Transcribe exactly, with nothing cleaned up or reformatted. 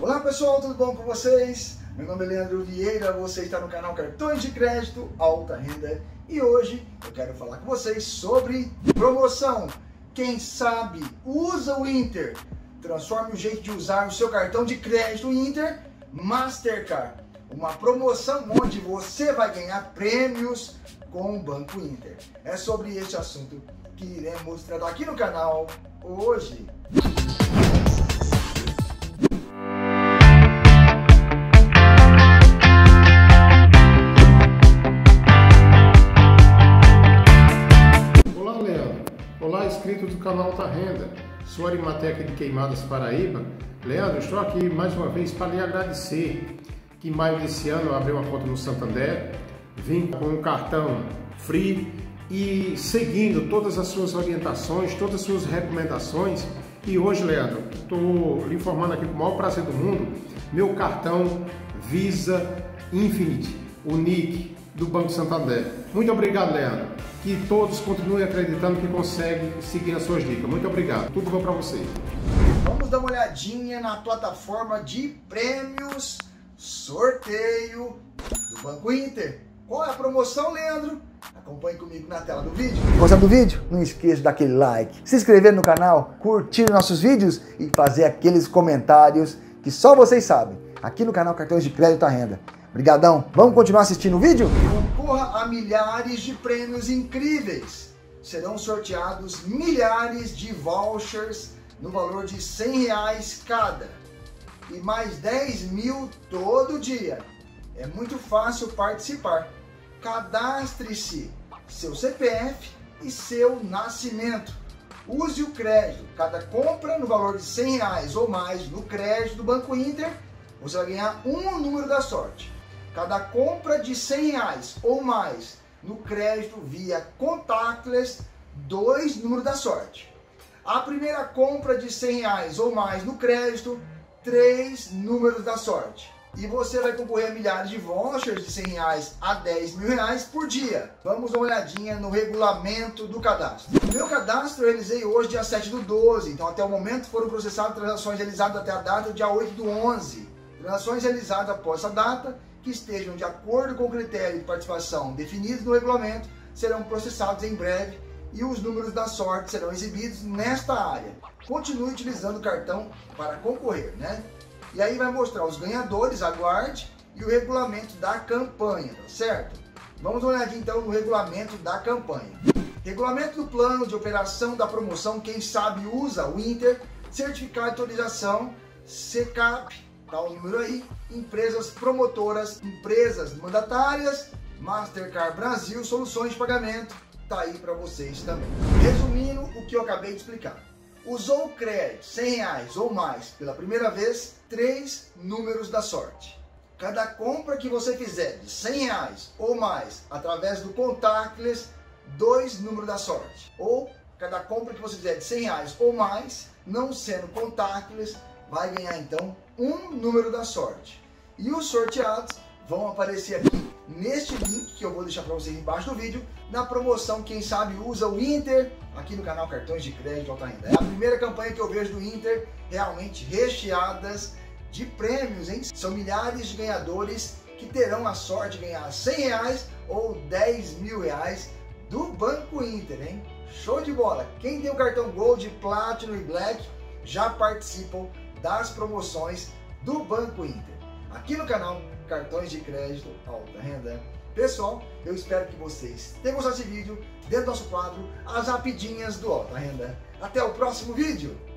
Olá pessoal, tudo bom com vocês? Meu nome é Leandro Vieira, você está no canal Cartões de Crédito Alta Renda e hoje eu quero falar com vocês sobre promoção. Quem sabe usa o Inter, transforme o jeito de usar o seu cartão de crédito Inter Mastercard. Uma promoção onde você vai ganhar prêmios com o Banco Inter. É sobre este assunto que iremos tratar aqui no canal hoje. Olá, Leandro. Olá, inscrito do canal Alta Renda. Sou Arimateca de Queimadas, Paraíba. Leandro, estou aqui mais uma vez para lhe agradecer que em maio desse ano eu abri uma conta no Santander, vim com um cartão free e seguindo todas as suas orientações, todas as suas recomendações. E hoje, Leandro, estou lhe informando aqui com o maior prazer do mundo, meu cartão Visa Infinite, o N I C do Banco Santander. Muito obrigado, Leandro. Que todos continuem acreditando que conseguem seguir as suas dicas. Muito obrigado. Tudo bom para vocês. Vamos dar uma olhadinha na plataforma de prêmios, sorteio do Banco Inter. Qual é a promoção, Leandro? Acompanhe comigo na tela do vídeo. Gostou do vídeo? Não esqueça daquele like, se inscrever no canal, curtir nossos vídeos e fazer aqueles comentários que só vocês sabem, aqui no canal Cartões de Crédito à Renda. Obrigadão. Vamos continuar assistindo o vídeo? Concorra a milhares de prêmios incríveis. Serão sorteados milhares de vouchers no valor de cem reais cada. E mais dez mil todo dia. É muito fácil participar. Cadastre-se seu C P F e seu nascimento. Use o crédito. Cada compra no valor de cem reais ou mais no crédito do Banco Inter, você vai ganhar um número da sorte. Cada compra de cem reais ou mais no crédito via contactless, dois números da sorte. A primeira compra de cem reais ou mais no crédito, três números da sorte. E você vai concorrer a milhares de vouchers de cem reais a dez mil reais por dia. Vamos dar uma olhadinha no regulamento do cadastro. O meu cadastro eu realizei hoje, dia sete do doze. Então, até o momento, foram processadas transações realizadas até a data, dia oito do onze. Transações realizadas após essa data, que estejam de acordo com o critério de participação definido no regulamento, serão processados em breve e os números da sorte serão exibidos nesta área. Continue utilizando o cartão para concorrer, né? E aí vai mostrar os ganhadores, aguarde, e o regulamento da campanha, tá certo? Vamos dar uma olhadinha então no regulamento da campanha. Regulamento do plano de operação da promoção Quem Sabe Usa o Inter, certificado de autorização, C C A P, tá o número aí, empresas promotoras, empresas mandatárias, Mastercard Brasil, soluções de pagamento, tá aí para vocês também. Resumindo o que eu acabei de explicar. Usou o crédito cem reais ou mais pela primeira vez, três números da sorte. Cada compra que você fizer de cem reais ou mais através do contactless, dois números da sorte. Ou cada compra que você fizer de cem reais ou mais, não sendo contactless, vai ganhar então um número da sorte. E os sorteados vão aparecer aqui neste link que eu vou deixar para vocês embaixo do vídeo, na promoção Quem Sabe Usa o Inter, aqui no canal Cartões de Crédito Alta Renda. É a primeira campanha que eu vejo do Inter realmente recheadas de prêmios, hein? São milhares de ganhadores que terão a sorte de ganhar cem reais ou dez mil reais do Banco Inter, hein? Show de bola! Quem tem o cartão Gold, Platinum e Black já participam das promoções do Banco Inter. Aqui no canal Cartões de Crédito Alta Renda. Pessoal, eu espero que vocês tenham gostado desse vídeo dentro do nosso quadro As Rapidinhas do Alta Renda. Até o próximo vídeo!